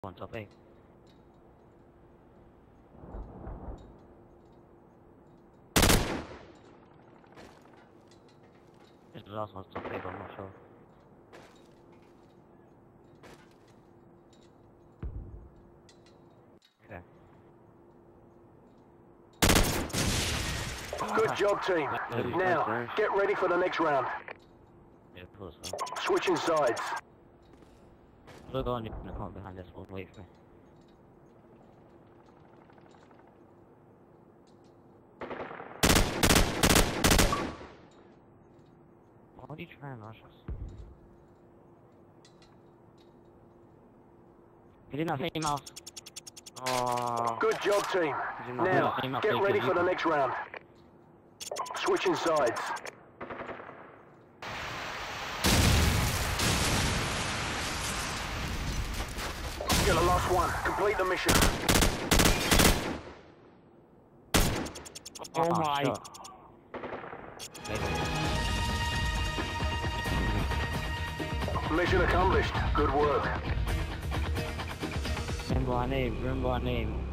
On top A. It's the last one's top A, but I'm not sure. Okay. Good job, team. Now, get ready for the next round. Yeah, of course, man. Switching sides. Look on, you can come behind this one, wait for me. Why are you trying to rush us? He didn't have the same mouse. Oh. Good job, team. Now, get ready for the next round. Switching sides. You're the last one. Complete the mission. Oh my. Mission accomplished. Good work. Remember our name, remember our name.